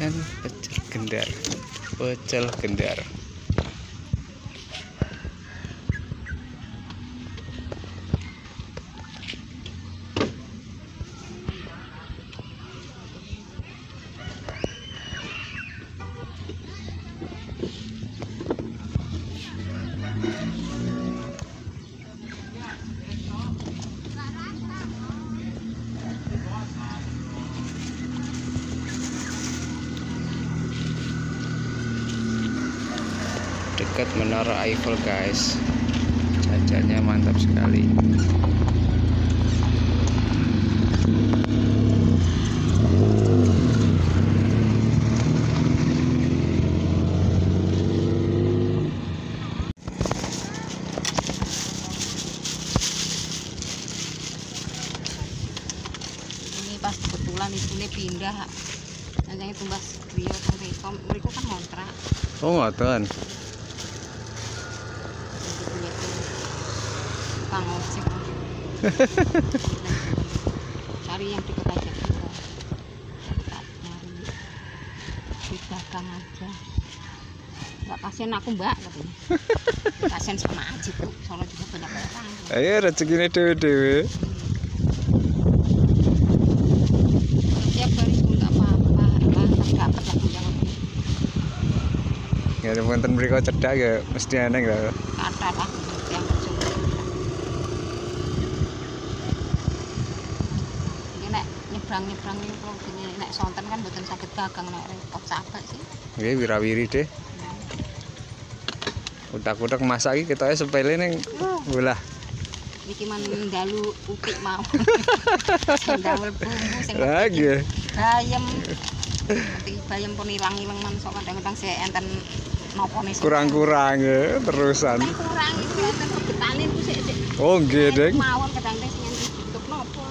Dan pecel gendar, pecel gendar. Dekat Menara Eiffel guys, jajannya mantap sekali. Ini pas kebetulan isune pindah, nanti tumbas beliau sampai mereka kan ngontrak. Oh ngoten. Tukang ojek. Cari yang dekat aja kita. Nyari di dagang aja. Enggak kasihan aku mbak katanya. Kasihan sama aja tuh, soalnya juga banyak orang. Ayo rezekine dewe-dewe. Tiap hari pun enggak apa-apa, dapat lah punya lebih. Ya wonten mriko cedhak ya mesti aneh lho. Kata lah yang berjumpa. Ini nek nyebrang ini kalau gini nek sonten kan mboten saged dagang nek repot capek sih. Nggih wirawiri deh. Utak-utak masak iki ketoke sepele ning bolah. Iki man dalu upik mau. Ndawel bumbu sing Lagi. bayam. Nanti bayam pun ilang-ilang man sok kadang-kadang saya enten nopone Kurang-kurang ya terusan. kurang itu enten rebetane ku sik. Oh nggih, Deng. Mawon kadang-kadang sing dibentuk nopo.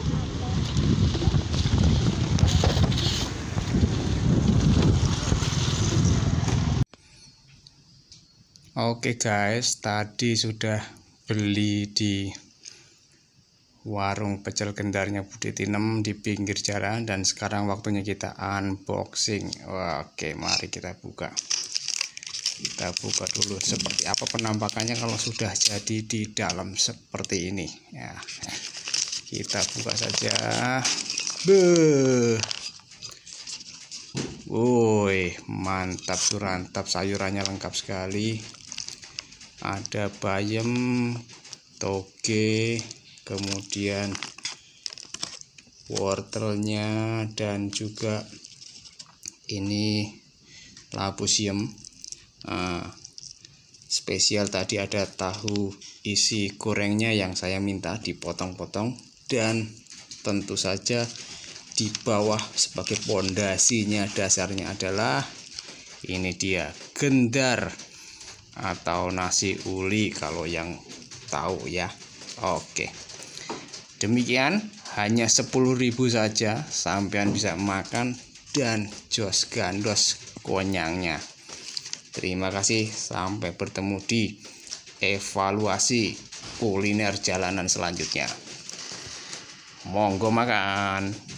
Oke guys, tadi sudah beli di warung pecel gendarnya Budi Tinem di pinggir jalan dan sekarang waktunya kita unboxing. Oke, mari kita buka. Kita buka dulu seperti apa penampakannya kalau sudah jadi di dalam seperti ini. Ya, kita buka saja. Beuh. Woi, mantap surantap, sayurannya lengkap sekali. Ada bayam, toge, kemudian wortelnya dan juga ini labu siam. Spesial tadi ada tahu isi gorengnya yang saya minta dipotong-potong, dan tentu saja di bawah sebagai pondasinya dasarnya adalah ini dia gendar atau nasi uli kalau yang tahu ya. Oke, demikian hanya 10.000 saja sampean bisa makan dan jos gandos konyangnya. Terima kasih, sampai bertemu di evaluasi kuliner jalanan selanjutnya. Monggo makan.